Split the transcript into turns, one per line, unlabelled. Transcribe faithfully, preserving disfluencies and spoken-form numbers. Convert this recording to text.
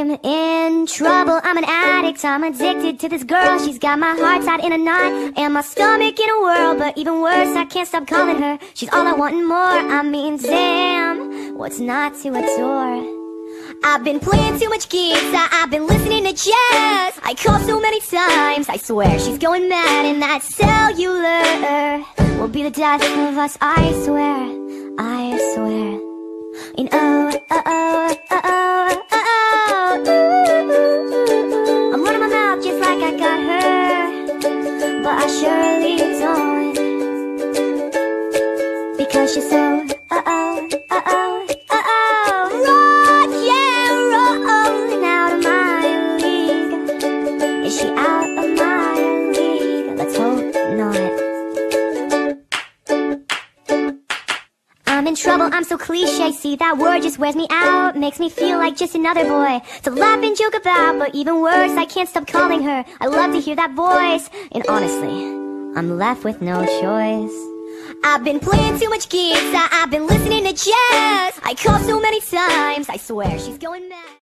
I'm in trouble, I'm an addict, I'm addicted to this girl. She's got my heart tied in a knot and my stomach in a whirl. But even worse, I can't stop calling her. She's all I want and more. I mean, damn, what's not to adore? I've been playing too much gigs, I I've been listening to jazz. I call so many times, I swear she's going mad. And that cellular will be the death of us, I swear, I swear. And oh, oh, oh, oh, oh, oh, ooh, I'm running my mouth just like I got her, but I surely don't, because she's so, uh oh, uh oh, uh oh, rock, yeah, rolling out of my league. Is she out of my league? Let's hope not. I'm in trouble, I'm so cliche. See, that word just wears me out, makes me feel like just another boy to laugh and joke about. But even worse, I can't stop calling her. I love to hear that voice, and honestly, I'm left with no choice. I've been playing too much gigs, I I've been listening to jazz. I call so many times, I swear she's going mad.